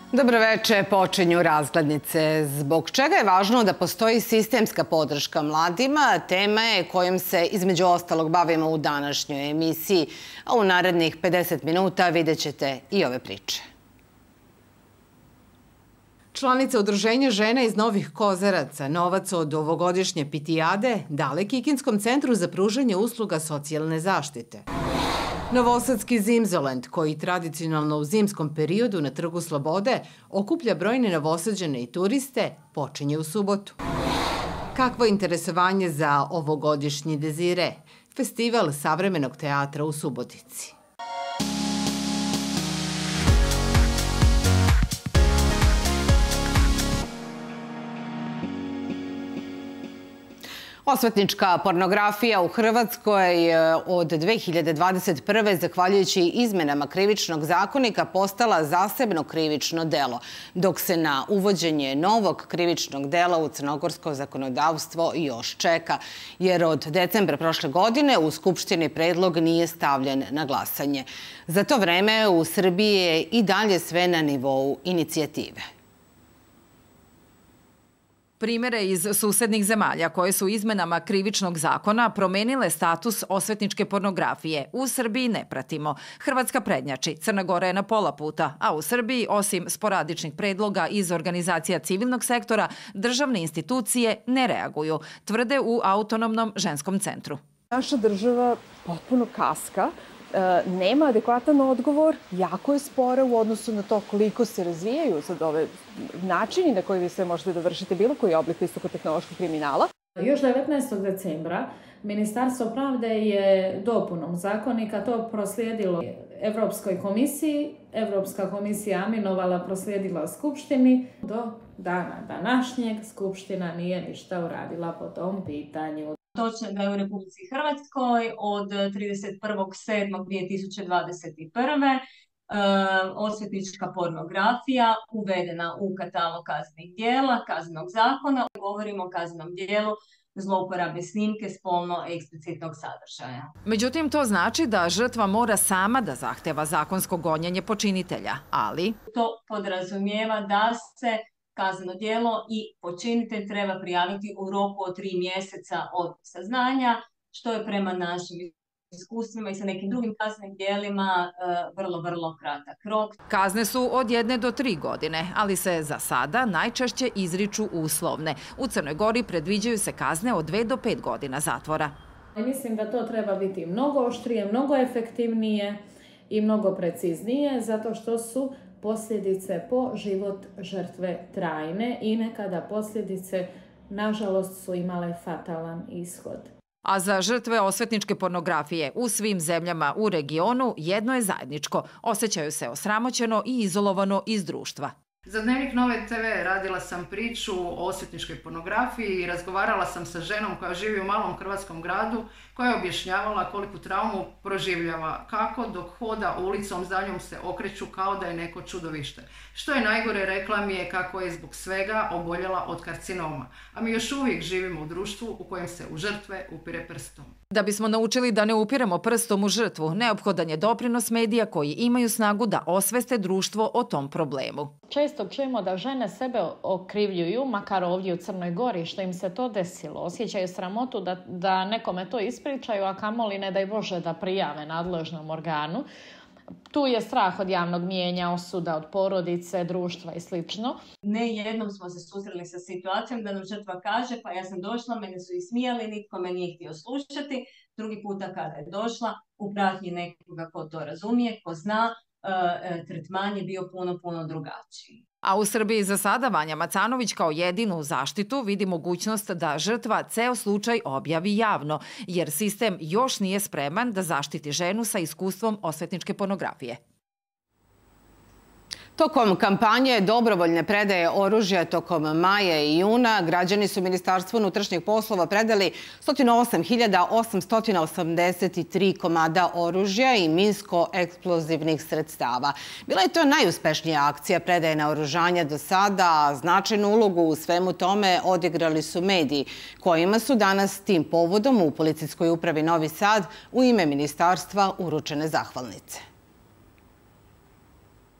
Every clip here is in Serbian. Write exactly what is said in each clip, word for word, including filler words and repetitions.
Dobroveče, počinju razglednice. Zbog čega je važno da postoji sistemska podrška mladima? Tema je kojom se između ostalog bavimo u današnjoj emisiji, a u narednih pedeset minuta vidjet ćete i ove priče. Članica Udruženja žena iz Novih Kozaraca novac od ovogodišnje pitijade dale Kikinskom centru za pružanje usluga socijalne zaštite. Novosadski Zimzelend, koji tradicionalno u zimskom periodu na Trgu Slobode okuplja brojne Novosađane i turiste, počinje u subotu. Kakvo interesovanje za ovogodišnji Dezire, festival savremenog teatra u Subotici. Osvetnička pornografija u Hrvatskoj od dve hiljade dvadeset prve. zahvaljujući izmenama krivičnog zakonika postala zasebno krivično delo, dok se na uvođenje novog krivičnog dela u crnogorsko zakonodavstvo još čeka, jer od decembra prošle godine u Skupštini predlog nije stavljen na glasanje. Za to vreme u Srbiji je i dalje sve na nivou inicijative. Primere iz susednih zemalja koje su izmenama krivičnog zakona promenile status osvetničke pornografije u Srbiji ne pratimo. Hrvatska prednjači, Crna Gora je na pola puta, a u Srbiji, osim sporadičnih predloga iz organizacija civilnog sektora, državne institucije ne reaguju, tvrde u Autonomnom ženskom centru. Naša država potpuno kaska. Nema adekvatan odgovor, jako je spora u odnosu na to koliko se razvijaju sad ove načini na koji vi sve možete da vršite bilo koji oblik visokotehnološkog kriminala. Još devetnaestog decembra Ministarstvo pravde je dopunom zakonika to proslijedilo Evropskoj komisiji. Evropska komisija aminovala, proslijedila Skupštini. Do dana današnjeg Skupština nije ništa uradila po tom pitanju. Točno da je u Republici Hrvatskoj od trideset prvog sedmog dvije tisuće dvadeset prve. osvetnička pornografija uvedena u katalog kaznenih djela, kaznenog zakona. Govorimo o kaznenom djelu zlouporabe snimke spolno eksplicitnog sadržaja. Međutim, to znači da žrtva mora sama da zahteva zakonsko gonjenje počinitelja, ali to podrazumijeva da se kazneno djelo i počinitelj treba prijaviti u roku od tri mjeseca od saznanja, što je prema našim iskustvima i sa nekim drugim kaznenim djelima vrlo, vrlo kratak rok. Kazne su od jedne do tri godine, ali se za sada najčešće izriču uslovne. U Crnoj Gori predviđaju se kazne od dve do pet godina zatvora. Mislim da to treba biti mnogo oštrije, mnogo efektivnije i mnogo preciznije, zato što su posljedice po život žrtve trajne i nekada posljedice, nažalost, su imale fatalan ishod. A za žrtve osvetničke pornografije u svim zemljama u regionu jedno je zajedničko. Osjećaju se osramoćeno i izolovano iz društva. Za Dnevnik Nove te ve radila sam priču o osvetničkoj pornografiji i razgovarala sam sa ženom koja živi u malom hrvatskom gradu, koja je objašnjavala koliku traumu proživljava, kako dok hoda ulicom za njom se okreću kao da je neko čudovište. Što je najgore, rekla mi je kako je zbog svega oboljela od karcinoma, a mi još uvijek živimo u društvu u kojem se u žrtve upire prstom. Da bismo naučili da ne upiremo prstom u žrtvu, neophodan je doprinos medija koji imaju snagu da osveste društvo o tom problemu. Često čujemo da žene sebe okrivljuju, makar ovdje u Crnoj Gori, što im se to desilo. Osjećaju sramotu da, da nekome to ispričaju, a kamoli ne daj Bože da prijave nadležnom organu. Tu je strah od javnog mijenja, osuda od porodice, društva i slično. Ne jednom smo se susreli sa situacijom da nam žrtva kaže pa ja sam došla, mene su ismijali, nitko me nije htio slušati. Drugi puta kada je došla u pratnji nekoga ko to razumije, ko zna, e, tretman je bio puno, puno drugačiji. A u Srbiji za sada Vanja Macanović kao jedinu zaštitu vidi mogućnost da žrtva ceo slučaj objavi javno, jer sistem još nije spreman da zaštiti ženu sa iskustvom osvetničke pornografije. Tokom kampanje dobrovoljne predaje oružja tokom maja i juna, građani su Ministarstvu unutrašnjih poslova predali sto osam hiljada osamsto osamdeset tri komada oružja i minsko-eksplozivnih sredstava. Bila je to najuspešnija akcija predaje naoružanja do sada, a značajnu ulogu u svemu tome odigrali su mediji, kojima su danas tim povodom u Policijskoj upravi Novi Sad u ime Ministarstva uručene zahvalnice.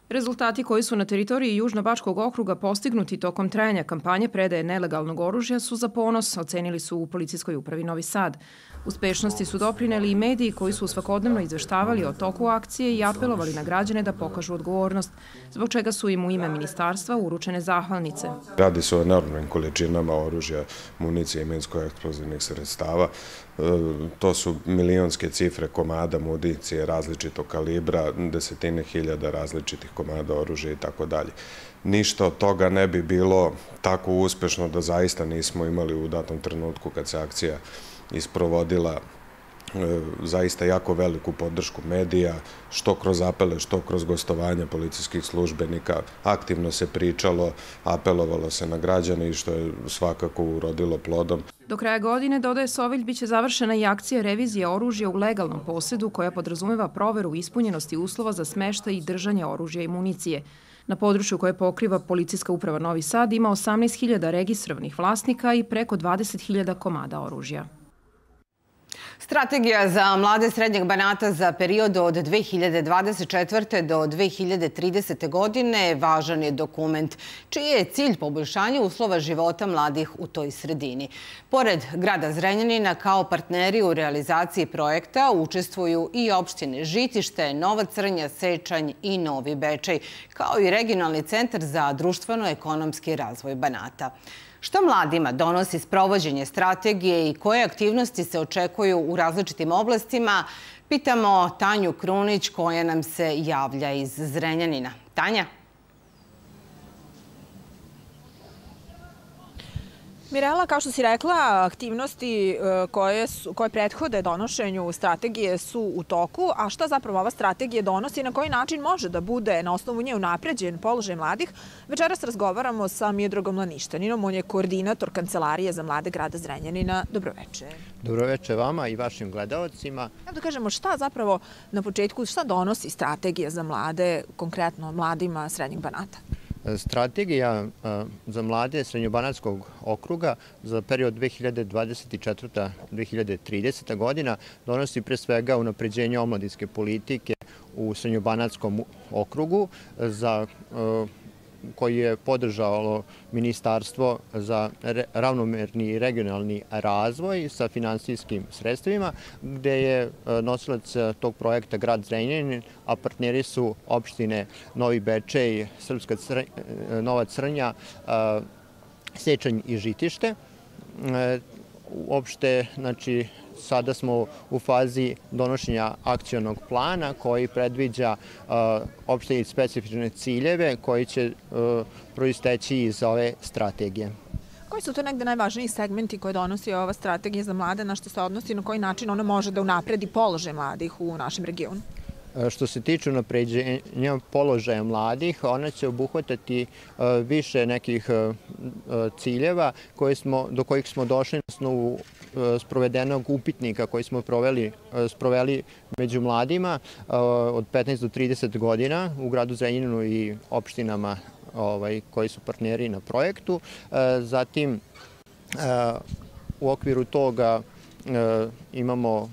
Rezultati koji su na teritoriji Južnobačkog okruga postignuti tokom trajanja kampanje predaje nelegalnog oružja su za ponos, ocenili su u Policijskoj upravi Novi Sad. Uspešnosti su doprineli i mediji koji su svakodnevno izveštavali o toku akcije i apelovali na građane da pokažu odgovornost, zbog čega su im u ime ministarstva uručene zahvalnice. Radi se o enormnim količinama oružja, municije i minsko-eksplozivnih sredstava. To su milionske cifre komada municije različitog kalibra, desetine hiljada različitih komada oružja i tako dalje. Ništa od toga ne bi bilo tako uspešno da zaista nismo imali u datom trenutku kad se akcija isprovodila zaista jako veliku podršku medija, što kroz apele, što kroz gostovanja policijskih službenika. Aktivno se pričalo, apelovalo se na građane i što je svakako urodilo plodom. Do kraja godine, dodaje Sovilj, biće završena i akcija revizije oružja u legalnom posedu koja podrazumeva proveru ispunjenosti uslova za smeštaj i držanje oružja i municije. Na području koje pokriva Policijska uprava Novi Sad ima osamnaest hiljada registrovanih vlasnika i preko dvadeset hiljada komada oružja. Strategija za mlade srednjeg Banata za period od dve hiljade dvadeset četvrte. do dve hiljade tridesete. godine važan je dokument čiji je cilj poboljšanje uslova života mladih u toj sredini. Pored grada Zrenjanina kao partneri u realizaciji projekta učestvuju i opštine Žitište, Nova Crnja, Sečanj i Novi Bečej, kao i Regionalni centar za društveno-ekonomski razvoj Banata. Šta mladima donosi sprovođenje strategije i koje aktivnosti se očekuju u različitim oblastima, pitamo Tanju Krunić koja nam se javlja iz Zrenjanina. Tanja? Mirela, kao što si rekla, aktivnosti koje, su, koje prethode donošenju strategije su u toku, a šta zapravo ova strategija donosi i na koji način može da bude na osnovu nje unapređen položaj mladih, večeras razgovaramo sa Miodragom Laništaninom, on je koordinator Kancelarije za mlade grada Zrenjanina. Dobroveče. Dobroveče vama i vašim gledalcima. Evo da kažemo šta zapravo na početku, šta donosi strategija za mlade, konkretno mladima Srednjeg Banata? Strategija za mlade Srednjobanatskog okruga za period dve hiljade dvadeset četvrte. do dve hiljade tridesete. godina donosi pre svega unapređenje omladinske politike u Srednjobanatskom okrugu za koji je podržalo Ministarstvo za ravnomerni i regionalni razvoj sa finansijskim sredstvima, gde je nosilac tog projekta grad Zrenjanin, a partneri su opštine Novi Bečej, Srpska Nova Crnja, Sečanj i Žitište. Uopšte, znači, sada smo u fazi donošenja akcionog plana koji predviđa opšte i specifične ciljeve koji će proisteći iz ove strategije. Koji su to negde najvažniji segmenti koje donosi ova strategija za mlade, na što se odnosi i na koji način ona može da unapredi položaj mladih u našem regionu? Što se tiče unapređenja položaja mladih, ona će obuhvatati više nekih ciljeva do kojih smo došli na osnovu sprovedenog upitnika koji smo sproveli među mladima od petnaest do trideset godina u gradu Zrenjaninu i opštinama koji su partneri na projektu. Zatim, u okviru toga imamo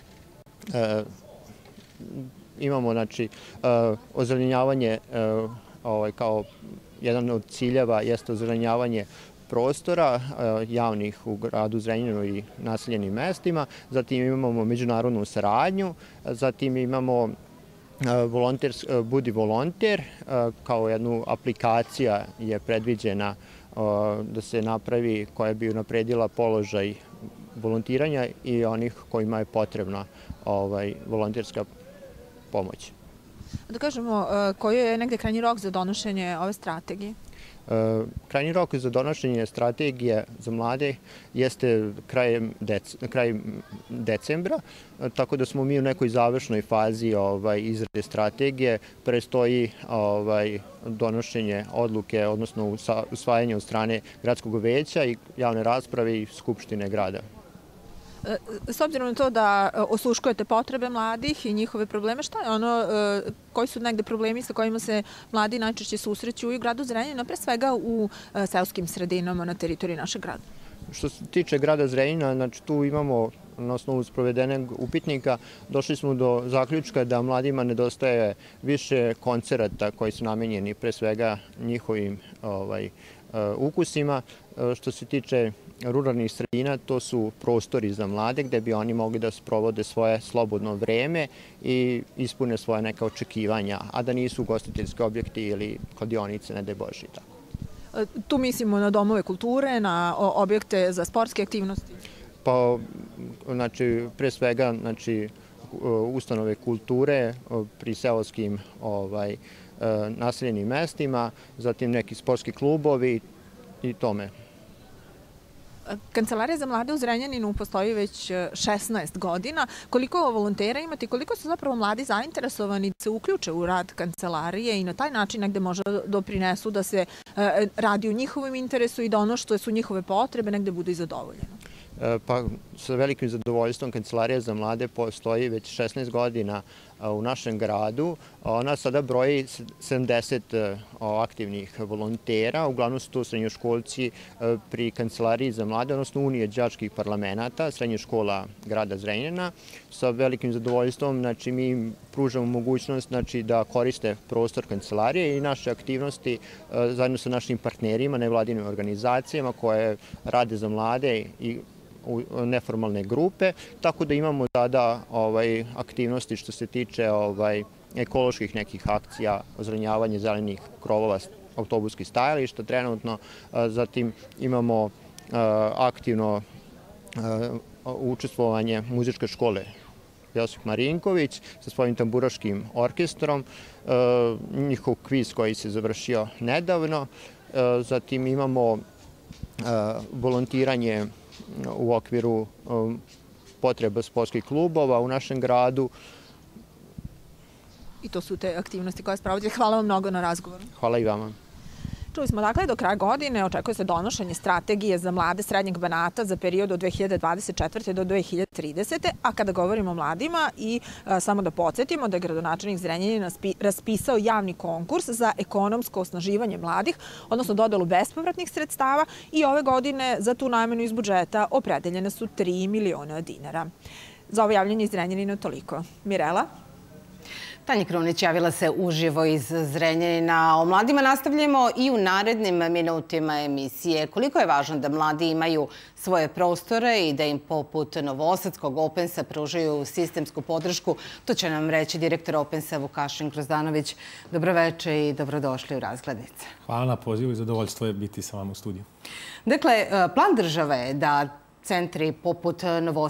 Imamo, znači, ozelenjavanje, kao jedan od ciljeva jeste ozelenjavanje prostora javnih u gradu Zrenjaninu i naseljenim mestima. Zatim imamo međunarodnu saradnju, zatim imamo Budi volonter, kao jednu aplikacija je predviđena da se napravi koja bi unapredila položaj volontiranja i onih kojima je potrebna volonterska pomoć. Da kažemo, koji je negde krajnji rok za donošenje ove strategije? Krajnji rok za donošenje strategije za mlade jeste kraj decembra, tako da smo mi u nekoj završnoj fazi izrade strategije. Prestoji donošenje odluke, odnosno usvajanje od strane gradskog veća i javne rasprave i Skupštine grada. S obzirom na to da osluškujete potrebe mladih i njihove probleme, šta je ono, koji su negde problemi sa kojima se mladi najčešće susreću i u gradu Zrenjanina, pre svega u seoskim sredinama na teritoriji našeg grada? Što se tiče grada Zrenjanina, znači tu imamo na osnovu sprovedenog upitnika, došli smo do zaključka da mladima nedostaje više koncerata koji su namenjeni pre svega njihovim ovaj, ukusima. Što se tiče ruralnih sredina, to su prostori za mlade gde bi oni mogli da sprovode svoje slobodno vreme i ispune svoje neka očekivanja, a da nisu ugostiteljski objekti ili kladionice, ne daj Bože i tako. Tu mislimo na domove kulture, na objekte za sportske aktivnosti? Pa, znači, pre svega, znači, ustanove kulture pri seoskim ovaj, naseljenim mestima, zatim neki sportski klubovi i tome. Kancelarija za mlade u Zrenjaninu postoji već šesnaest godina. Koliko volontera imate i koliko su zapravo mladi zainteresovani da se uključe u rad kancelarije i na taj način negde možda doprinesu da se radi u njihovom interesu i da ono što su njihove potrebe negde bude i zadovoljeno? Pa, sa velikim zadovoljstvom Kancelarija za mlade postoji već šesnaest godina u našem gradu. Ona sada broji sedamdeset aktivnih volontera, uglavnom su to srednjoškolci pri Kancelariji za mlade, odnosno Unije đačkih parlamenata, srednja škola grada Zrenjanina. Sa velikim zadovoljstvom znači, mi im pružamo mogućnost znači, da koriste prostor Kancelarije i naše aktivnosti zajedno sa našim partnerima, nevladinim organizacijama koje rade za mlade i u neformalne grupe, tako da imamo tada ovaj, aktivnosti što se tiče ovaj, ekoloških nekih akcija, ozelenjavanje zelenih krovova autobuskih stajališta trenutno, zatim imamo aktivno učestvovanje muzičke škole Josip Marinković sa svojim tamburaškim orkestrom, njihov kviz koji se završio nedavno, zatim imamo volontiranje u okviru potreba sportskih klubova u našem gradu. I to su te aktivnosti koje sprovodite. Hvala vam mnogo na razgovoru. Hvala i vama. Čuli smo dakle do kraja godine očekuje se donošenje strategije za mlade Srednjeg Banata za period od dve hiljade dvadeset četvrte do dve hiljade tridesete. A kada govorimo o mladima i a, samo da podsjetimo da je gradonačelnik Zrenjanina raspisao javni konkurs za ekonomsko osnaživanje mladih, odnosno dodelu bespovratnih sredstava i ove godine za tu namenu iz budžeta opredeljene su tri miliona dinara. Za ovo javljanje iz Zrenjanina toliko. Mirela? Tanja Krunić javila se uživo iz Zrenjanina. O mladima nastavljamo i u narednim minutima emisije. Koliko je važno da mladi imaju svoje prostore i da im poput Novosadskog Opensa pružaju sistemsku podršku, to će nam reći direktor Opensa Vukašin Grozdanović. Dobroveče i dobrodošli u Razglednice. Hvala na pozivu i zadovoljstvo je biti sa vama u studiju. Dakle, plan države je da centri poput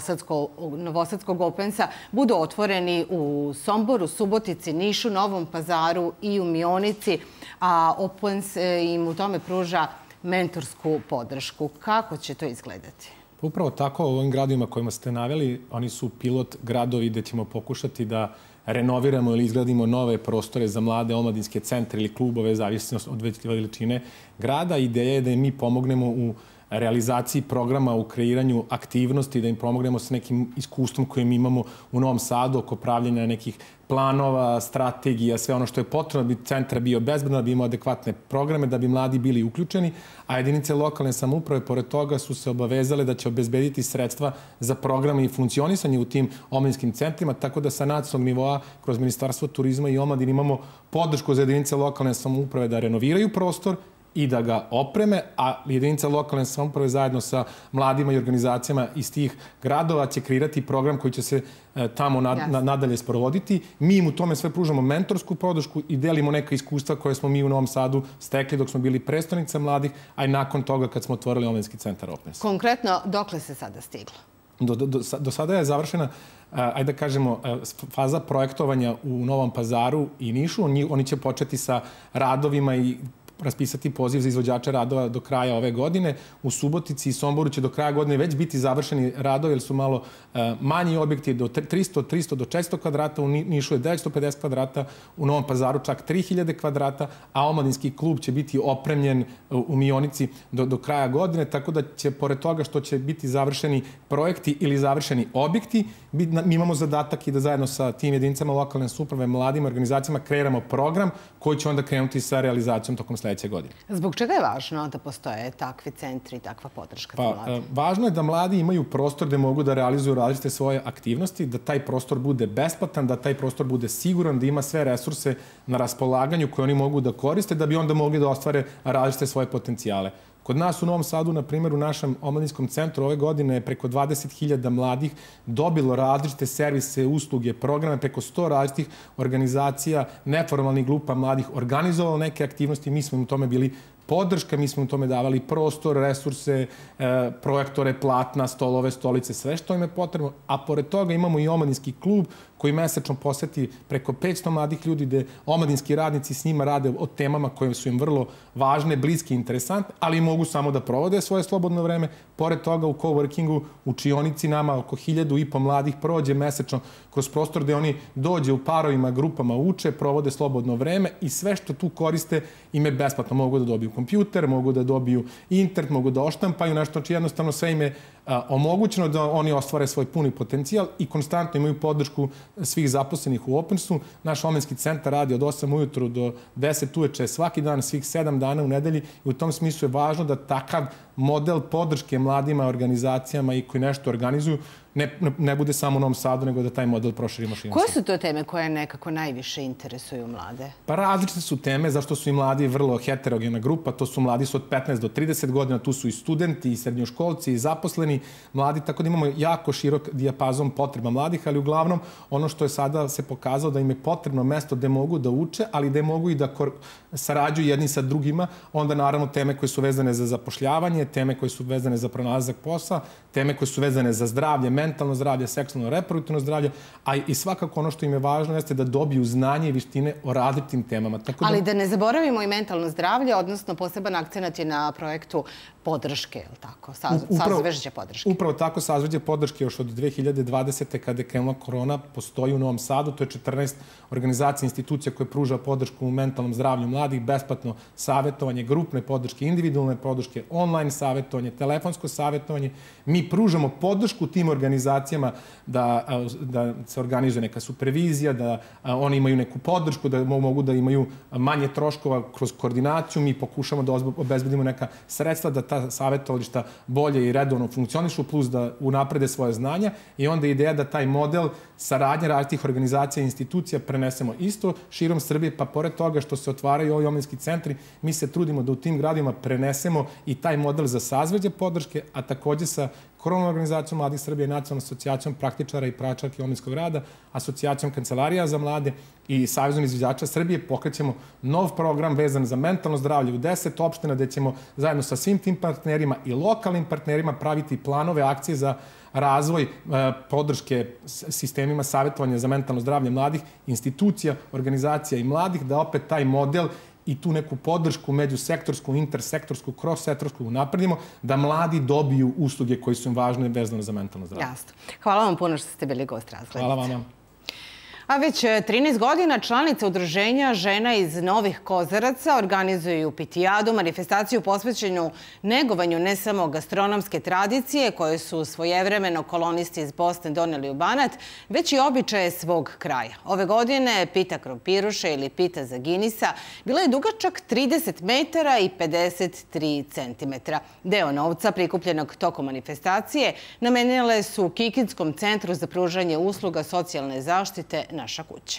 Novosadskog Opensa budu otvoreni u Somboru, Subotici, Nišu, Novom Pazaru i u Mionici, a Opens im u tome pruža mentorsku podršku. Kako će to izgledati? Upravo tako, u ovim gradovima kojima ste naveli, oni su pilot gradovi gde ćemo pokušati da renoviramo ili izgradimo nove prostore za mlade omladinske centre ili klubove, zavisno od veličine grada. Ideja je da im mi pomognemo u realizaciji programa, u kreiranju aktivnosti, da im pomognemo sa nekim iskustvom koje mi imamo u Novom Sadu oko pravljenja nekih planova, strategija, sve ono što je potrebno da bi centar bio bezbedan, da bi imao adekvatne programe, da bi mladi bili uključeni, a jedinice lokalne samouprave pored toga su se obavezale da će obezbediti sredstva za programe i funkcionisanje u tim omladinskim centrima, tako da sa nacionalnog nivoa kroz Ministarstvo turizma i omladine imamo podršku za jedinice lokalne samouprave da renoviraju prostor i da ga opreme, a jedinica lokalne samouprave zajedno sa mladima i organizacijama iz tih gradova će kreirati program koji će se tamo nadalje sprovoditi. Mi im u tome sve pružamo mentorsku podršku i delimo neka iskustva koje smo mi u Novom Sadu stekli dok smo bili predstavnica mladih, a i nakon toga kad smo otvorili omladinski centar Opens. Konkretno, dokle se sada stiglo? Do, do, do sada je završena, ajde da kažemo, faza projektovanja u Novom Pazaru i Nišu. Oni, oni će početi sa radovima i raspisati poziv za izvođače radova do kraja ove godine. U Subotici i Somboru će do kraja godine već biti završeni radovi, jer su malo manji objekti, do tristo, tristo do četiristo kvadrata, u Nišu je devetsto pedeset kvadrata, u Novom Pazaru čak tri hiljade kvadrata, a omladinski klub će biti opremljen u Mionici do, do kraja godine, tako da će, pored toga što će biti završeni projekti ili završeni objekti, mi imamo zadatak i da zajedno sa tim jedinicama lokalne samouprave, mladim organizacijama kreiramo program koji će onda krenuti sa realizacijom tokom sledeće godine. Zbog čega je važno da postoje takvi centri i takva podrška za mlade? Važno je da mladi imaju prostor gde mogu da realizuju različite svoje aktivnosti, da taj prostor bude besplatan, da taj prostor bude siguran, da ima sve resurse na raspolaganju koje oni mogu da koriste, da bi onda mogli da ostvare različite svoje potencijale. Kod nas u Novom Sadu, na primjer, u našem omladinskom centru ove godine je preko dvadeset hiljada mladih dobilo različite servise, usluge, programe, preko sto različitih organizacija, neformalnih grupa mladih organizovalo neke aktivnosti, mi smo u tome bili podrška, mi smo u tome davali prostor, resurse, projektore, platna, stolove, stolice, sve što im je potrebno. A pored toga imamo i omladinski klub koji mesečno poseti preko petsto mladih ljudi gde omladinski radnici s njima rade o temama koje su im vrlo važne, bliske i interesantne, ali mogu samo da provode svoje slobodno vreme. Pored toga u coworkingu, u učionici nama oko hiljadu i po mladih prođe mesečno kroz prostor gde oni dođe u parovima, grupama, uče, provode slobodno vreme i sve što tu koriste im je besplatno. Mogu da dobiju kompjuter, mogu da dobiju internet, mogu da oštampaju nešto, znači jednostavno sve im je omogućeno da oni ostvare svoj puni potencijal i konstantno imaju podršku svih zaposlenih u Opensu. Naš omladinski centar radi od osam ujutru do deset uveče svaki dan, svih sedam dana u nedelji i u tom smislu je važno da takav model podrške mladima, organizacijama i koji nešto organizuju ne, ne bude samo u Novom Sadu, nego da taj model proširimo širom. Koje su to teme koje nekako najviše interesuju mlade? Pa različite su teme, zašto su i mladi vrlo heterogena grupa. To su mladi su od petnaest do trideset godina, tu su i studenti, i srednjoškolci, i zaposleni mladi, tako da imamo jako širok dijapazon potreba mladih, ali uglavnom ono što je sada se pokazalo da im je potrebno mesto gde mogu da uče, ali gde mogu i da sarađuju jedni sa drugima, onda naravno teme koje su vezane za zapošljavanje, teme koje su vezane za pronalazak posla, teme koje su vezane za zdravlje, mentalno zdravlje, seksualno reproduktivno zdravlje, a i svakako ono što im je važno jeste da dobiju znanje i vištine o različitim temama. Tako da... Ali da ne zaboravimo i mentalno zdravlje, odnosno poseban akcenat je na projektu podrške, je li tako? Sazvežđe podrške. Upravo tako, sazvežđe podrške još od dve hiljade dvadesete. kada je krenula korona, postoji u Novom Sadu. To je četrnaest organizacija, institucija koje pruža podršku u mentalnom zdravlju mladih, besplatno savjetovanje, grupne podrške, individualne podrške, online savjetovanje, telefonsko savjetovanje. Mi pružamo podršku tim organizacijama da, da se organizuje neka supervizija, da oni imaju neku podršku, da mogu da imaju manje troškova kroz koordinaciju. Mi pokušamo da obezbedimo neka sredstva da ta savjetovališta bolje i redovno funkcionišu, plus da unaprede svoje znanja i onda je ideja da taj model saradnje različitih organizacija i institucija prenesemo isto širom Srbije, pa pored toga što se otvaraju ovi omladinski centri, mi se trudimo da u tim gradima prenesemo i taj model za sazveđe podrške, a takođe sa Krovnom organizacijom Mladih Srbije, Nacionalnom asocijacijom praktičara i praćarki omladinskog rada, Asocijacijom kancelarija za mlade i Savezom izviđača Srbije pokrećemo nov program vezan za mentalno zdravlje u deset opština gde ćemo zajedno sa svim tim partnerima i lokalnim partnerima praviti planove, akcije za razvoj podrške sistemima savjetovanja za mentalno zdravlje mladih, institucija, organizacija i mladih, da opet taj model i tu neku podršku međusektorsku, intersektorsku, cross-sektorsku napredimo, da mladi dobiju usluge koji su im važne vezano za mentalno zdravlje. Jasno. Hvala vam puno što ste bili gost Razglednice. Hvala vama. A već trinaest godina članice udruženja žena iz Novih Kozaraca organizuju pitijadu, manifestaciju posvećenu negovanju ne samo gastronomske tradicije koje su svojevremeno kolonisti iz Bosne doneli u Banat, već i običaje svog kraja. Ove godine pita krompiruša ili pita zaginisa bila je dugačak trideset metara i pedeset tri centimetra. Deo novca prikupljenog tokom manifestacije namenile su Kikindskom centru za pružanje usluga socijalne zaštite Naša kuća.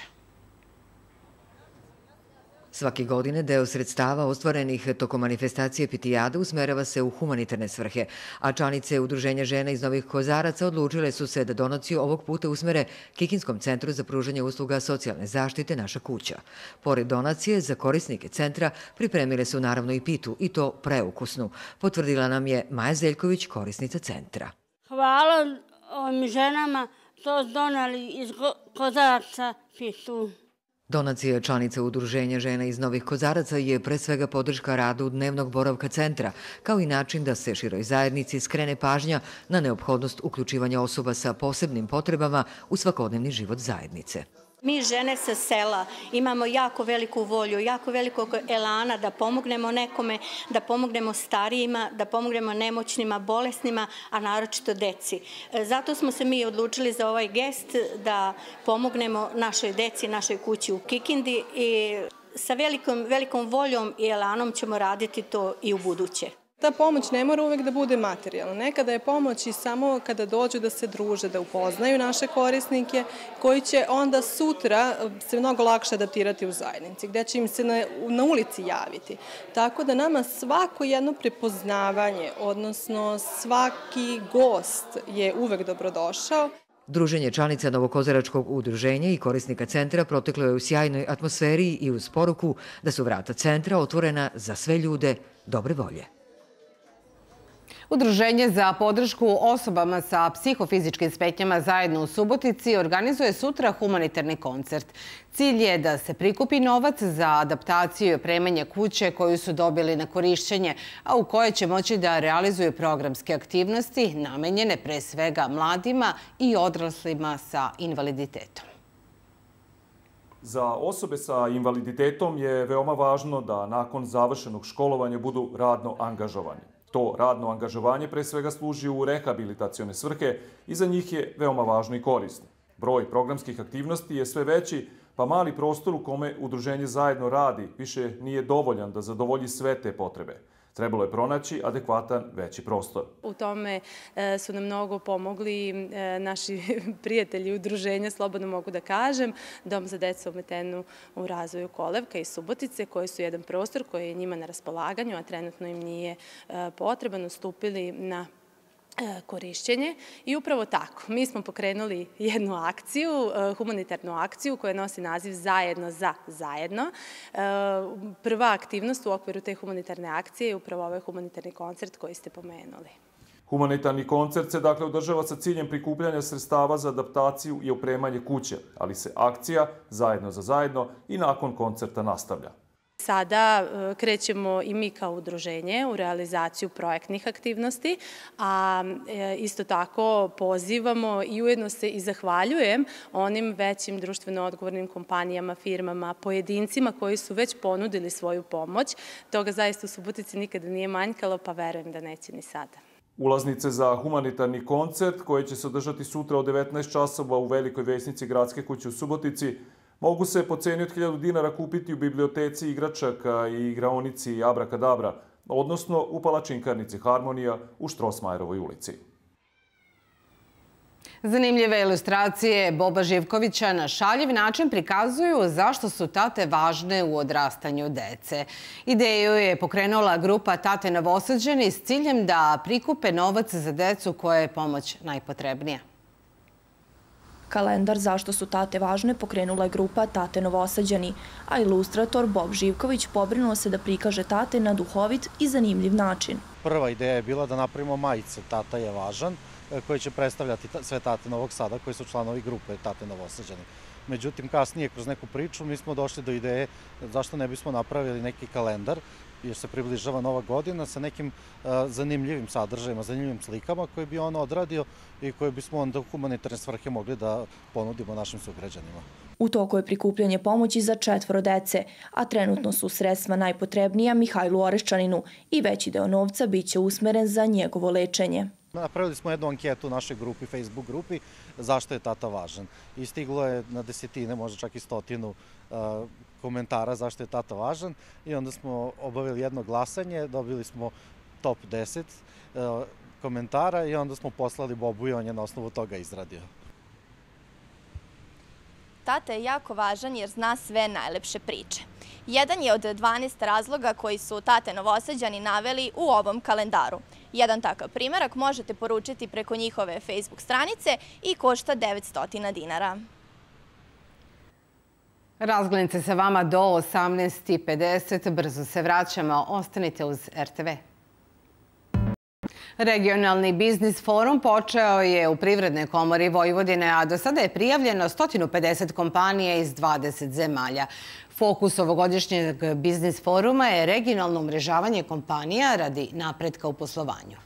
Svake godine deo sredstava ostvarenih tokom manifestacije pitijada usmerava se u humanitarne svrhe, a članice Udruženja žena iz Novih Kozaraca odlučile su se da donaciju ovog puta usmere Kikinskom centru za pružanje usluga socijalne zaštite Naša kuća. Pored donacije, za korisnike centra pripremile su naravno i pitu, i to preukusnu, potvrdila nam je Maja Zeljković, korisnica centra. Hvala ovim ženama, to donali iz Kozaraca pitu. Donacija članica Udruženja žena iz Novih Kozaraca je pre svega podrška radu dnevnog boravka centra, kao i način da se široj zajednici skrene pažnja na neophodnost uključivanja osoba sa posebnim potrebama u svakodnevni život zajednice. Mi žene sa sela imamo jako veliku volju, jako velikog elana da pomognemo nekome, da pomognemo starijima, da pomognemo nemoćnima, bolesnima, a naročito deci. Zato smo se mi odlučili za ovaj gest da pomognemo našoj deci, našoj kući u Kikindi i sa velikom, velikom voljom i elanom ćemo raditi to i u buduće. Ta pomoć ne mora uvek da bude materijalna. Nekada je pomoć i samo kada dođu da se druže, da upoznaju naše korisnike, koji će onda sutra se mnogo lakše adaptirati u zajednici, gde će im se na, na ulici javiti. Tako da nama svako jedno prepoznavanje, odnosno svaki gost je uvek dobrodošao. Druženje članica Novokozaračkog udruženja i korisnika centra proteklo je u sjajnoj atmosferi i uz poruku da su vrata centra otvorena za sve ljude dobre volje. Udruženje za podršku osobama sa psihofizičkim smetnjama zajedno u Subotici organizuje sutra humanitarni koncert. Cilj je da se prikupi novac za adaptaciju i opremanje kuće koju su dobili na korišćenje, a u kojoj će moći da realizuju programske aktivnosti namenjene pre svega mladima i odraslima sa invaliditetom. Za osobe sa invaliditetom je veoma važno da nakon završenog školovanja budu radno angažovani. To radno angažovanje pre svega služi u rehabilitacione svrhe i za njih je veoma važno i korisno. Broj programskih aktivnosti je sve veći, pa mali prostor u kome udruženje zajedno radi više nije dovoljan da zadovolji sve te potrebe. Trebalo je pronaći adekvatan veći prostor. U tome su nam mnogo pomogli naši prijatelji udruženja, slobodno mogu da kažem, Dom za decu ometenu u razvoju Kolevka i Subotice, koji su jedan prostor koji je njima na raspolaganju, a trenutno im nije potreban, ustupili na korišćenje. I upravo tako, mi smo pokrenuli jednu akciju, humanitarnu akciju koja nosi naziv Zajedno za zajedno. Prva aktivnost u okviru te humanitarne akcije je upravo ovaj humanitarni koncert koji ste pomenuli. Humanitarni koncert se dakle održava sa ciljem prikupljanja sredstava za adaptaciju i opremanje kuće, ali se akcija Zajedno za zajedno i nakon koncerta nastavlja. Sada krećemo i mi kao udruženje u realizaciju projektnih aktivnosti, a isto tako pozivamo i ujedno se i zahvaljujem onim većim društveno odgovornim kompanijama, firmama, pojedincima koji su već ponudili svoju pomoć. Toga zaista u Subotici nikada nije manjkalo, pa verujem da neće ni sada. Ulaznice za humanitarni koncert, koji će se održati sutra od devetnaest časova u Velikoj Vesnici Gradske kuće u Subotici, mogu se po ceni od hiljadu dinara kupiti u biblioteci igračaka i igraonici Abrakadabra, odnosno u palačinkarnici Harmonija u Štrosmajerovoj ulici. Zanimljive ilustracije Boba Živkovića na šaljiv način prikazuju zašto su tate važne u odrastanju dece. Ideju je pokrenula grupa Tate Novosađani s ciljem da prikupe novac za decu koje je pomoć najpotrebnija. Kalendar Zašto su tate važne pokrenula je grupa Tate Novosađani, a ilustrator Bob Živković pobrinuo se da prikaže tate na duhovit i zanimljiv način. Prva ideja je bila da napravimo majice Tata je važan, koje će predstavljati sve tate Novog Sada koji su članovi grupe Tate Novosađani. Međutim, kasnije kroz neku priču mi smo došli do ideje zašto ne bismo napravili neki kalendar, jer se približava Nova godina sa nekim zanimljivim sadržajima, zanimljivim slikama koje bi on odradio i koje bismo onda u humanitarne svrhe mogli da ponudimo našim sugrađanima. U toku je prikupljanje pomoći za četvoro dece, a trenutno su sredstva najpotrebnija Mihajlu Oreščaninu i veći deo novca biće usmeren za njegovo lečenje. Napravili smo jednu anketu u našoj grupi, Facebook grupi, zašto je tata važan. I stiglo je na desetine, možda čak i stotinu komentara zašto je tata važan i onda smo obavili jedno glasanje, dobili smo top deset komentara i onda smo poslali Bobu i on je na osnovu toga izradio. Tata je jako važan jer zna sve najlepše priče. Jedan je od dvanaest razloga koji su Tate Novosađani naveli u ovom kalendaru. Jedan takav primerak možete poručiti preko njihove Facebook stranice i košta devetsto dinara. Razglednice sa vama do osamnaest i pedeset. Brzo se vraćamo. Ostanite uz R T V. Regionalni biznis forum počeo je u Privrednoj komori Vojvodine, a do sada je prijavljeno sto pedeset kompanija iz dvadeset zemalja. Fokus ovogodišnjeg biznis foruma je regionalno umrežavanje kompanija radi napretka u poslovanju.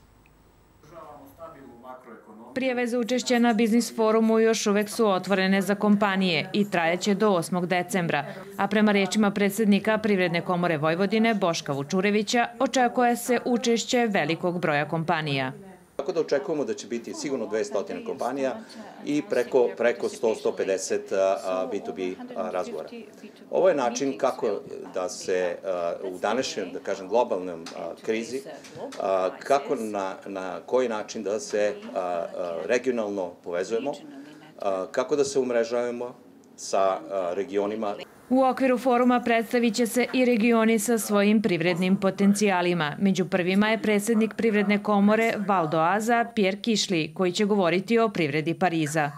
Prijave za učešće na biznis forumu još uvek su otvorene za kompanije i trajeće do osmog decembra. A prema rečima predsjednika Privredne komore Vojvodine Boška Vučurevića, očekuje se učešće velikog broja kompanija. Tako da očekujemo da će biti sigurno dvesta kompanija i preko, preko sto do sto pedeset B to B razgovora. Ovo je način kako da se u današnjem, da kažem, globalnom krizi, kako na, na koji način da se regionalno povezujemo, kako da se umrežavamo sa regionima. U okviru foruma predstavit će se i regioni sa svojim privrednim potencijalima. Među prvima je predsjednik Privredne komore Val d'Oise Pierre Kišli, koji će govoriti o privredi Pariza.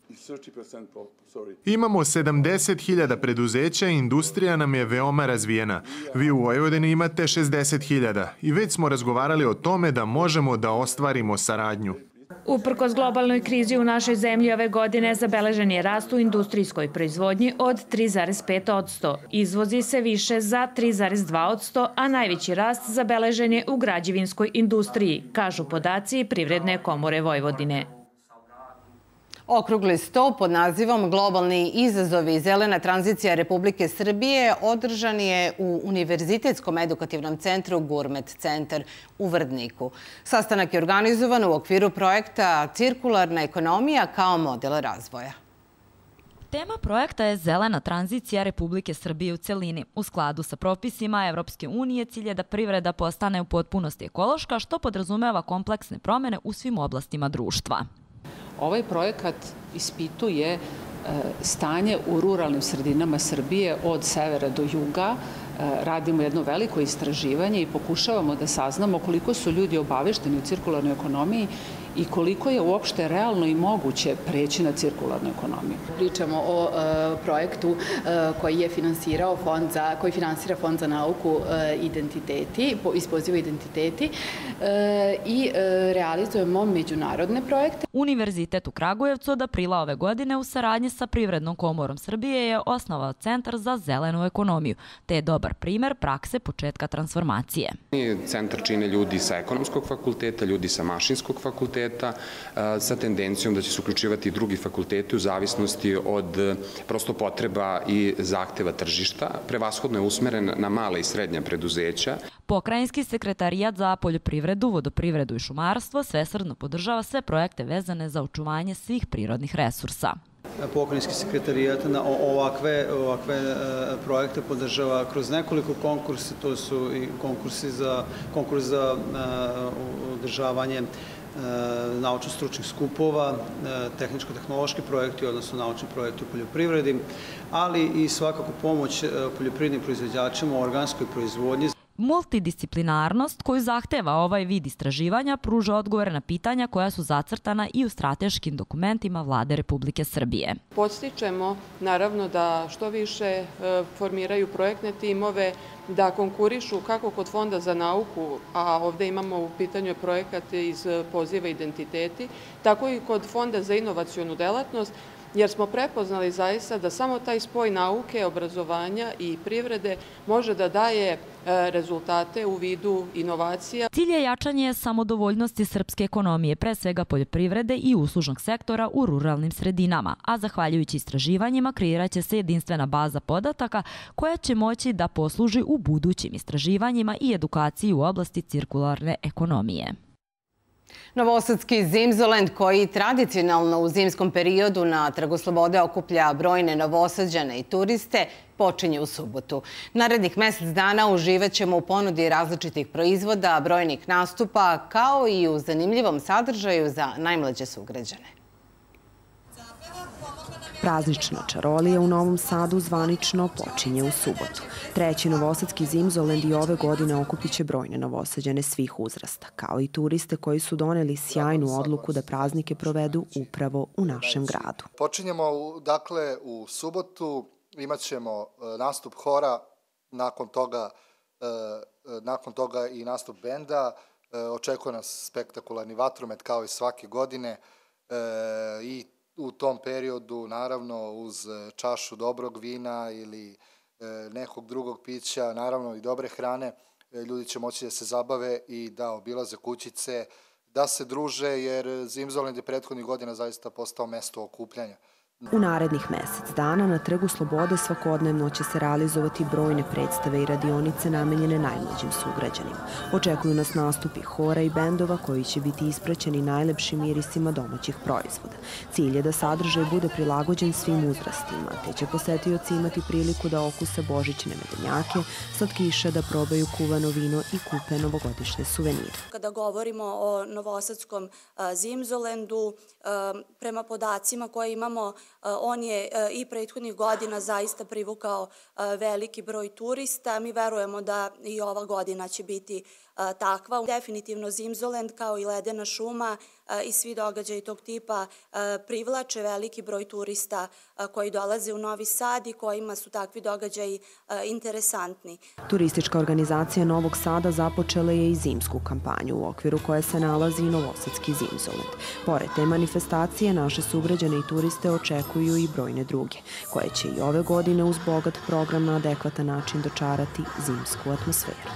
Imamo sedamdeset hiljada preduzeća i industrija nam je veoma razvijena. Vi u Vojvodini imate šezdeset hiljada i već smo razgovarali o tome da možemo da ostvarimo saradnju. Uprkos globalnoj krizi u našoj zemlji ove godine zabeležen je rast u industrijskoj proizvodnji od tri zarez pet posto. Izvozi se više za tri zarez dva posto, a najveći rast zabeležen je u građevinskoj industriji, kažu podaci Privredne komore Vojvodine. Okrugli sto pod nazivom Globalni izazovi i zelena tranzicija Republike Srbije održan je u Univerzitetskom edukativnom centru Gurmet centar u Vrdniku. Sastanak je organizovan u okviru projekta Cirkularna ekonomija kao model razvoja. Tema projekta je zelena tranzicija Republike Srbije u celini. U skladu sa propisima Evropske unije cilj je da privreda postane u potpunosti ekološka, što podrazumeva kompleksne promene u svim oblastima društva. Ovaj projekat ispituje stanje u ruralnim sredinama Srbije od severa do juga. Radimo jedno veliko istraživanje i pokušavamo da saznamo koliko su ljudi obavešteni u cirkularnoj ekonomiji i koliko je uopšte realno i moguće preći na cirkularnu ekonomiju. Pričamo o projektu koji je finansirao fond za, koji finansira Fond za nauku identiteti, iz poziva identiteti i realizujemo međunarodne projekte. Univerzitet u Kragujevcu od aprila ove godine u saradnji sa Privrednom komorom Srbije je osnovao Centar za zelenu ekonomiju, te je dobar primer prakse početka transformacije. Centar čine ljudi sa ekonomskog fakulteta, ljudi sa mašinskog fakulteta, sa tendencijom da će se uključivati i drugi fakulteti u zavisnosti od prosto potreba i zahteva tržišta. Prevashodno je usmeren na male i srednja preduzeća. Pokrajinski sekretarijat za poljoprivredu, vodoprivredu i šumarstvo svesrdno podržava sve projekte vezane za očuvanje svih prirodnih resursa. Pokrajinski sekretarijat na ovakve, ovakve projekte podržava kroz nekoliko konkursa, to su i konkursi za, konkurs za održavanje naučno-stručnih skupova, tehničko-tehnološki projekti, odnosno naučni projekti u poljoprivredi, ali i svakako pomoć poljoprivrednim proizvođačima u organskoj proizvodnji. Multidisciplinarnost koju zahteva ovaj vid istraživanja pruža odgovore na pitanja koja su zacrtana i u strateškim dokumentima Vlade Republike Srbije. Podstičemo naravno da što više formiraju projektne timove, da konkurišu kako kod Fonda za nauku, a ovde imamo u pitanju projekat iz poziva identiteti, tako i kod Fonda za inovacionu delatnost, jer smo prepoznali zaista da samo taj spoj nauke, obrazovanja i privrede može da daje rezultate u vidu inovacija. Cilj je jačanje samodovoljnosti srpske ekonomije, pre svega poljoprivrede i uslužnog sektora u ruralnim sredinama, a zahvaljujući istraživanjima kreiraće se jedinstvena baza podataka koja će moći da posluži u budućim istraživanjima i edukaciji u oblasti cirkularne ekonomije. Novosadski Zimzolend, koji tradicionalno u zimskom periodu na Trgu Slobode okuplja brojne Novosađane i turiste, počinje u subotu. Narednih mesec dana uživat ćemo u ponudi različitih proizvoda, brojnih nastupa, kao i u zanimljivom sadržaju za najmlađe sugrađane. Praznična čarolija u Novom Sadu zvanično počinje u subotu. Treći Novosadski Zimzolend i ove godine okupit će brojne Novosađane svih uzrasta, kao i turiste koji su doneli sjajnu odluku da praznike provedu upravo u našem gradu. Počinjemo dakle u subotu, imat ćemo nastup hora, nakon toga, nakon toga i nastup benda, očekuje nas spektakularni vatromet kao i svake godine i u tom periodu, naravno, uz čašu dobrog vina ili nekog drugog pića, naravno i dobre hrane, ljudi će moći da se zabave i da obilaze kućice, da se druže, jer Zimzolend je prethodnih godina zaista postao mesto okupljanja. U narednih mesec dana na Trgu Slobode svakodnevno će se realizovati brojne predstave i radionice namenjene najmlađim sugrađanima. Očekuju nas nastupi hora i bendova koji će biti ispraćeni najlepšim mirisima domaćih proizvoda. Cilj je da sadržaj bude prilagođen svim uzrastima, te će posetioci imati priliku da okuse božićne medenjake, slatkiše, da probaju kuvano vino i kupe novogodišnje suvenire. Kada govorimo o Novosadskom zimzolendu, prema podacima koje imamo, on je i prethodnih godina zaista privukao veliki broj turista. Mi verujemo da i ova godina će biti takva. Definitivno Zimzolend kao i Ledena šuma i svi događaji tog tipa privlače veliki broj turista koji dolaze u Novi Sad i kojima su takvi događaji interesantni. Turistička organizacija Novog Sada započela je i zimsku kampanju u okviru koje se nalazi i Novosadski Zimzolend. Pored te manifestacije, naše sugrađane i turiste očekuju i brojne druge, koje će i ove godine uz bogat program na adekvatan način dočarati zimsku atmosferu.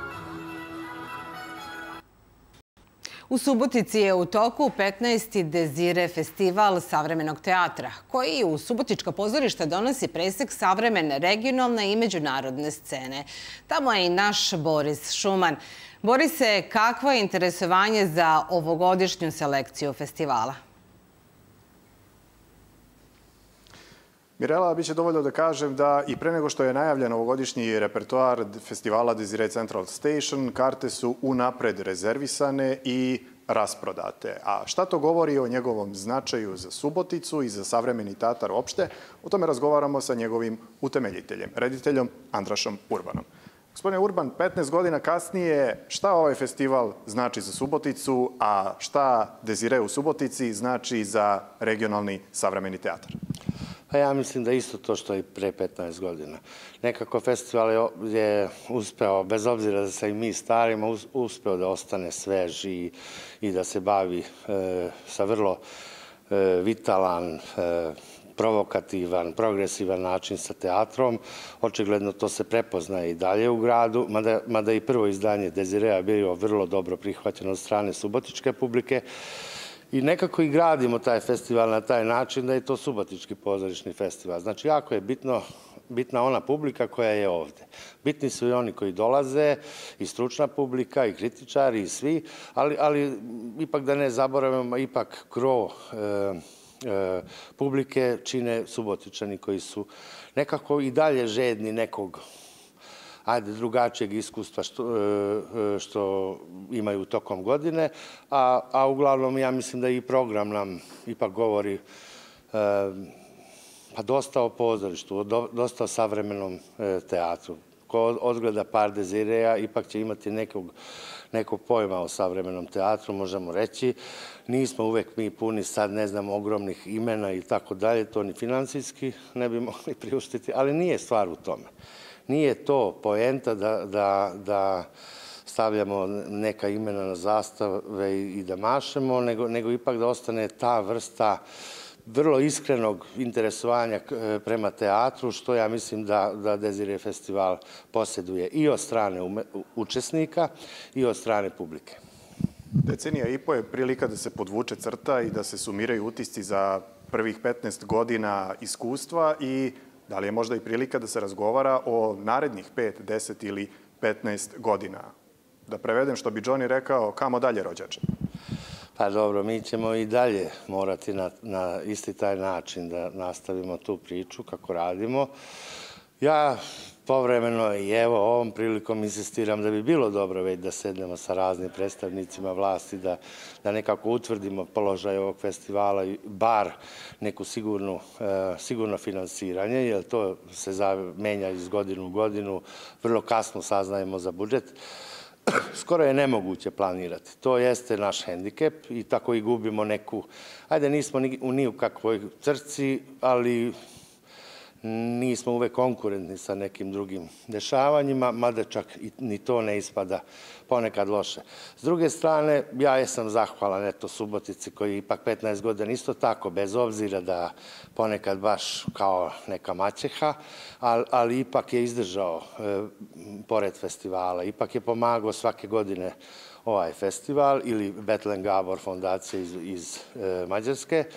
U Subotici je u toku petnaesti Dezire festival savremenog teatra, koji u subotička pozorišta donosi presek savremene, regionalne i međunarodne scene. Tamo je i naš Boris Šuman. Borise, kakvo je interesovanje za ovogodišnju selekciju festivala? Mirela, biće dovoljno da kažem da i pre nego što je najavljen ovogodišnji repertoar festivala Desire Central Station, karte su unapred rezervisane i rasprodate. A šta to govori o njegovom značaju za Suboticu i za savremeni teatar uopšte? O tome razgovaramo sa njegovim utemeljiteljem, rediteljom Andrašom Urbanom. Gospodine Urban, petnaest godina kasnije, šta ovaj festival znači za Suboticu, a šta Desire u Subotici znači za regionalni savremeni teatar? Pa ja mislim da isto to što i pre petnaest godina. Nekako festival je uspeo, bez obzira da se i mi starimo, uspeo da ostane svež i, i da se bavi e, sa vrlo e, vitalan, e, provokativan, progresivan način sa teatrom. Očigledno to se prepoznaje i dalje u gradu, mada, mada i prvo izdanje Desirea bilo vrlo dobro prihvaćeno od strane subotičke publike. I nekako i gradimo taj festival na taj način da je to subotički pozorišni festival. Znači, jako je bitno, bitna ona publika koja je ovde. Bitni su i oni koji dolaze, i stručna publika, i kritičari, i svi, ali, ali ipak da ne zaboravimo, ipak gro e, e, publike čine subotičani koji su nekako i dalje žedni nekog ajde, drugačijeg iskustva što, što imaju tokom godine, a, a uglavnom ja mislim da i program nam ipak govori pa dosta o pozorištu, dosta o savremenom teatru. Ko odgleda par Desirea, ipak će imati nekog, nekog pojma o savremenom teatru, možemo reći. Nismo uvek mi puni sad, ne znam, ogromnih imena i tako dalje, to ni financijski ne bi mogli priuštiti, ali nije stvar u tome. Nije to poenta da, da, da stavljamo neka imena na zastave i da mašemo, nego, nego ipak da ostane ta vrsta vrlo iskrenog interesovanja prema teatru, što ja mislim da, da Desire festival posjeduje i od strane ume, učesnika i od strane publike. Decenija i po je prilika da se podvuče crta i da se sumiraju utisci za prvih petnaest godina iskustva i da li je možda i prilika da se razgovara o narednih pet, deset ili petnaest godina? Da prevedem što bi Johnny rekao, kamo dalje, rođače? Pa dobro, mi ćemo i dalje morati na, na isti taj način da nastavimo tu priču kako radimo. Ja povremeno i evo ovom prilikom insistiram da bi bilo dobro već da sednemo sa raznim predstavnicima vlasti, da, da nekako utvrdimo položaj ovog festivala i bar neku sigurnu, e, sigurno finansiranje, jer to se za, menja iz godinu u godinu, vrlo kasno saznajemo za budžet. Skoro je nemoguće planirati. To jeste naš hendikep i tako i gubimo neku, ajde nismo ni, ni u kakvoj trci, ali nismo uvek konkurentni sa nekim drugim dešavanjima, mada čak i ni to ne ispada ponekad loše. S druge strane, ja jesam zahvalan eto Subotici koji ipak petnaest godina isto tako, bez obzira da ponekad baš kao neka maćeha, ali, ali ipak je izdržao e, pored festivala, ipak je pomagao svake godine ovaj festival ili Betlen Gabor fondacija iz, iz e, Mađarske.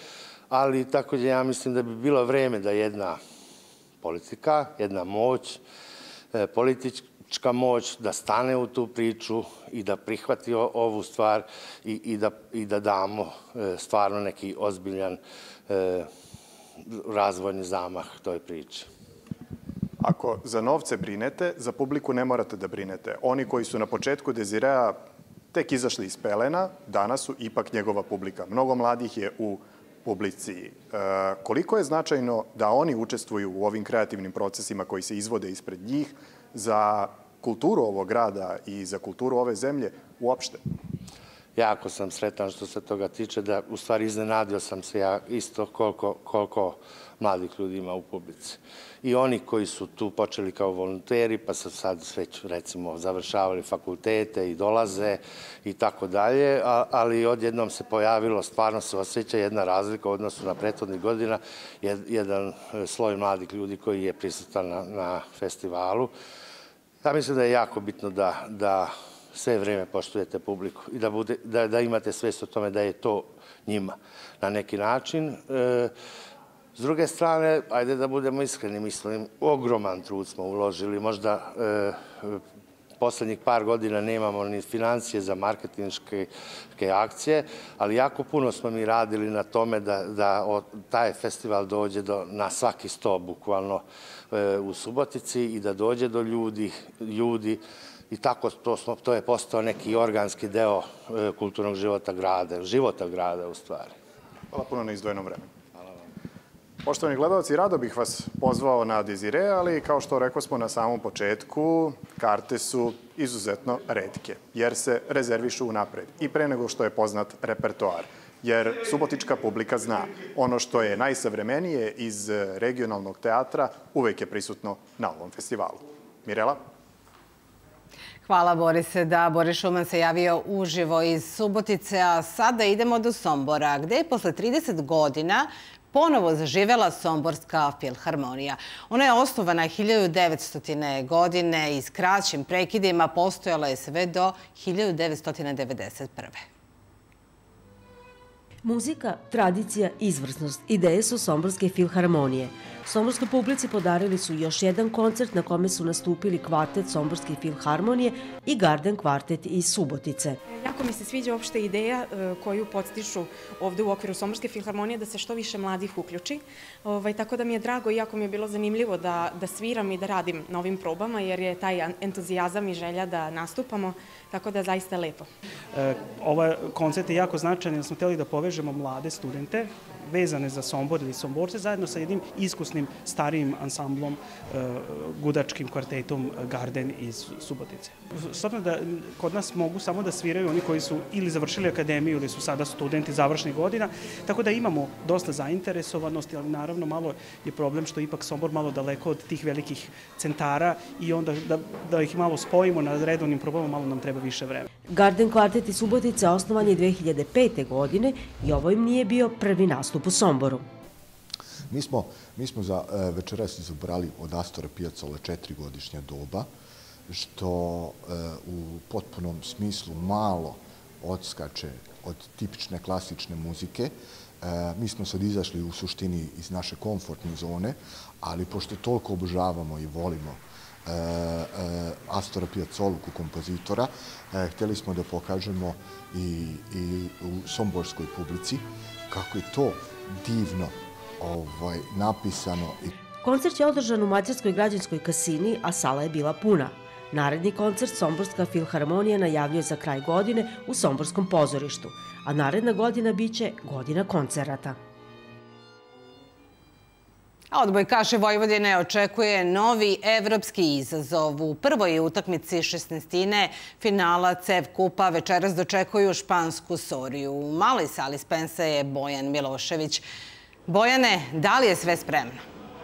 ali takođe ja mislim da bi bilo vreme da jedna politika, jedna moć, politička moć da stane u tu priču i da prihvati ovu stvar i, da, i da damo stvarno neki ozbiljan razvojni zamah toj priči. Ako za novce brinete, za publiku ne morate da brinete. Oni koji su na početku Dezirea tek izašli iz pelena, danas su ipak njegova publika. Mnogo mladih je u publici. E, koliko je značajno da oni učestvuju u ovim kreativnim procesima koji se izvode ispred njih za kulturu ovog grada i za kulturu ove zemlje uopšte? Jako sam sretan što se toga tiče, da u stvari iznenadio sam se ja isto koliko, koliko mladih ljudi ima u publici. I oni koji su tu počeli kao volonteri, pa su sad već, recimo, završavali fakultete i dolaze i tako dalje, ali odjednom se pojavilo, stvarno se osjeća jedna razlika u odnosu na prethodnih godina, jedan sloj mladih ljudi koji je prisutan na, na festivalu. Ja mislim da je jako bitno da, da sve vreme poštujete publiku i da, bude, da, da imate svest o tome da je to njima na neki način. E, s druge strane, ajde da budemo iskreni, mislim, ogroman trud smo uložili, možda e, poslednjih par godina nemamo ni financije za marketinške akcije, ali jako puno smo mi radili na tome da, da taj festival dođe do, na svaki sto, bukvalno, e, u Subotici i da dođe do ljudi, ljudi i tako to, smo, to je postao neki organski deo e, kulturnog života grada, života grada u stvari. Hvala puno na izdvojenom vremenu. Poštovani gledalci, rado bih vas pozvao na Dezire, ali kao što rekao smo na samom početku, karte su izuzetno retke, jer se rezervišu unapred i pre nego što je poznat repertoar. Jer subotička publika zna, ono što je najsavremenije iz regionalnog teatra uvek je prisutno na ovom festivalu. Mirela? Hvala, Borise. Da, Boris Šuman se javio uživo iz Subotice, a sada idemo do Sombora, gde je posle trideset godina ponovo zaživela Somborska filharmonija. Ona je osnovana hiljadu devetstotine. godine i s kraćim prekidima postojala je sve do hiljadu devetsto devedeset prve. Muzika, tradicija, izvrsnost, ideje su Somborske filharmonije. Somborskoj publici podarili su još jedan koncert na kome su nastupili kvartet Somborske filharmonije i Garden kvartet iz Subotice. Jako mi se sviđa uopšte ideja koju podstiču ovde u okviru Somborske filharmonije da se što više mladih uključi. Ovaj, tako da mi je drago i jako mi je bilo zanimljivo da, da sviram i da radim na ovim probama jer je taj entuzijazam i želja da nastupamo, tako da zaista lepo. E, ovaj koncert je jako značajan jer smo hteli da povežemo mlade studente vezane za Sombor ili Somborce zajedno sa jednim iskusnim starijim ansamblom, e, gudačkim kvartetom Garden iz Subotice. Stvarno da kod nas mogu samo da sviraju oni koji su ili završili akademiju ili su sada studenti završnih godina, tako da imamo dosta zainteresovanosti, ali naravno malo je problem što ipak Sombor malo daleko od tih velikih centara i onda da, da ih malo spojimo na redovnim probama, malo nam treba više vremena. Garden kvartet iz Subotice osnovan je dve hiljade pete. godine i ovo im nije bio prvi nastup u Somboru. Mi smo, mi smo za e, večeras izabrali od Astora Piazzolla četiri godišnja doba, što e, u potpunom smislu malo odskače od tipične klasične muzike. E, mi smo sad izašli u suštini iz naše komfortne zone, ali pošto toliko obožavamo i volimo e, e, Astora Piazzollu kao kompozitora, e, hteli smo da pokažemo i, i u somborskoj publici kako je to divno ovaj, napisano. Koncert je održan u Mađarskoj građanskoj kasini, a sala je bila puna. Naredni koncert Somborska filharmonija najavljuje za kraj godine u Somborskom pozorištu, a naredna godina biće godina koncerata. A odbojkaše Vojvodine očekuje novi evropski izazov. U prvoj utakmici šesnaestine finala C E V Kupa večeras dočekuju špansku Soriju. U maloj sali Spensa je Bojan Milošević. Bojane, da li je sve spremno?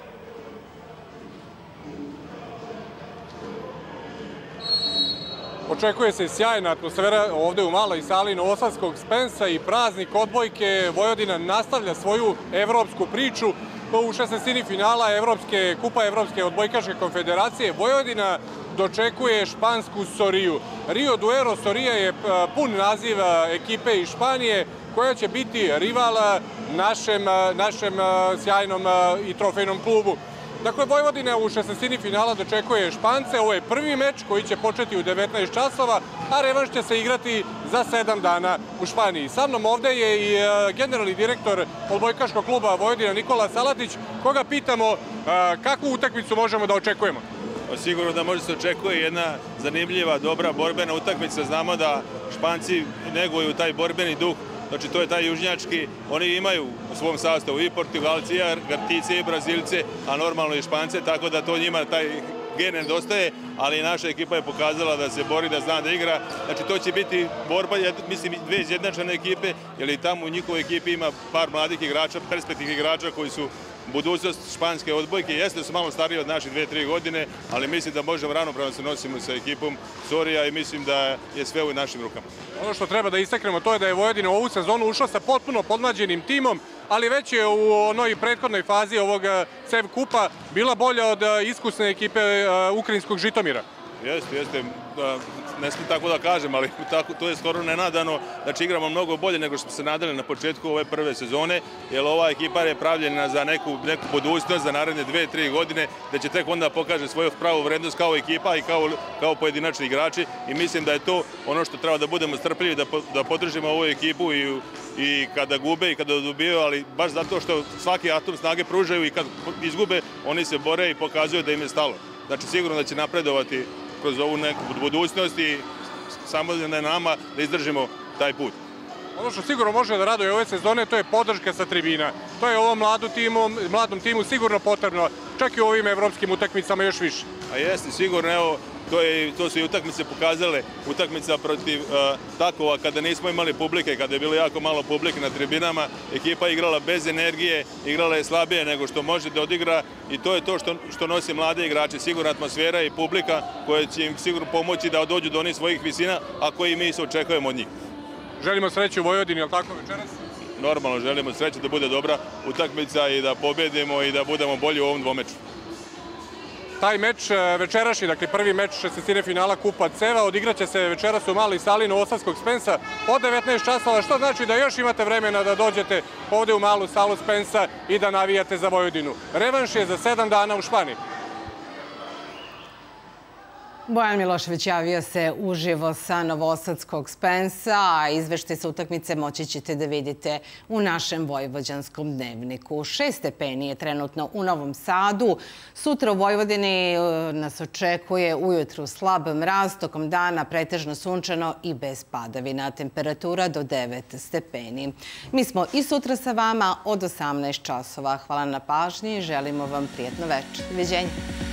Očekuje se sjajna atmosfera ovde u maloj sali novosadskog Spensa i praznik odbojke. Vojvodina nastavlja svoju evropsku priču. U šesnaestini finala Evropske kupa Evropske odbojkaške konfederacije Vojvodina dočekuje špansku Soriju. Rio Duero Sorija je pun naziv ekipe iz Španije koja će biti rival našem, našem sjajnom i trofejnom klubu. Dakle, Vojvodina u šesnaestini finala dočekuje Špance. Ovo je prvi meč koji će početi u devetnaest časova, a revanš će se igrati za sedam dana u Španiji. Sa mnom ovde je i generalni direktor odbojkaškog kluba Vojvodina Nikola Salatić, koga pitamo kakvu utakmicu možemo da očekujemo. Sigurno da može se očekuje jedna zanimljiva, dobra borbena utakmica. Znamo da Španci neguju taj borbeni duh. Znači, to je taj južnjački, oni imaju u svom sastavu i Portugalci, i Argentice, i Brazilce, a normalno i Špance, tako da to njima taj gen nedostaje, ali naša ekipa je pokazala da se bori, da zna da igra. Znači, to će biti borba, mislim, dve izjednačene ekipe, jer i tamo u njihovoj ekipi ima par mladih igrača, perspektivnih igrača koji su budućnost španske odbojke. Jeste da su malo stariji od naših dve, tri godine, ali mislim da možemo ravnopravno se nosimo sa ekipom Sorija i mislim da je sve u našim rukama. Ono što treba da istaknemo to je da je Vojvodina u ovu sezonu ušla sa potpuno podmlađenim timom, ali već je u onoj prethodnoj fazi ovog C E V kupa bila bolja od iskusne ekipe ukrajinskog Žitomira. Jeste, jeste. Ne smijem tako da kažem, ali to je skoro nenadano. Znači, igramo mnogo bolje nego što smo se nadali na početku ove prve sezone, jer ova ekipa je pravljena za neku budućnost, za naredne dve, tri godine, da će tek onda pokaže svoju pravu vrednost kao ekipa i kao pojedinačni igrači. I mislim da je to ono što treba da budemo strpljivi, da podržimo ovu ekipu i kada gube i kada dobijaju, ali baš zato što svaki atom snage pružaju i kad izgube, oni se bore i pokazuju da im je stalo. Znači, sigurno da će napredovati kroz ovu neku budućnost i samo na nama da izdržimo taj put. Ono što sigurno može da raduje ove sezone, to je podrška sa tribina. To je ovom mladom timu sigurno potrebno, čak i u ovim evropskim utakmicama još više. A jeste, sigurno, evo, to su i utakmice pokazale, utakmica protiv Takova kada nismo imali publike, kada je bilo jako malo publike na tribinama, ekipa je igrala bez energije, igrala je slabije nego što može da odigra i to je to što nosi mlade igrače, sigurna atmosfera i publika koja će im sigurno pomoći da dođu do onih svojih visina, a koji mi se očekujemo od njih. Želimo sreću u Vojvodini, je li tako večeras? Normalno, želimo sreću da bude dobra utakmica i da pobedimo i da budemo bolji u ovom dvomeču. Taj meč večerašnji, dakle prvi meč šesnaestine finala Kupa C E V-a, odigraće se večeras u maloj sali Novosadskog Spensa od devetnaest časova, što znači da još imate vremena da dođete ovde u malu salu Spensa i da navijate za Vojvodinu. Revanš je za sedam dana u Španiji. Bojan Milošević javio se uživo sa Novosadskog Spensa, a izveštaj sa utakmice moći ćete da vidite u našem vojvođanskom dnevniku. Šest stepeni je trenutno u Novom Sadu. Sutra u Vojvodini nas očekuje ujutru slab mraz, tokom dana pretežno sunčano i bez padavina. Temperatura do devet stepeni. Mi smo i sutra sa vama od osamnaest časova. Hvala na pažnji i želimo vam prijatno večer. Doviđenja.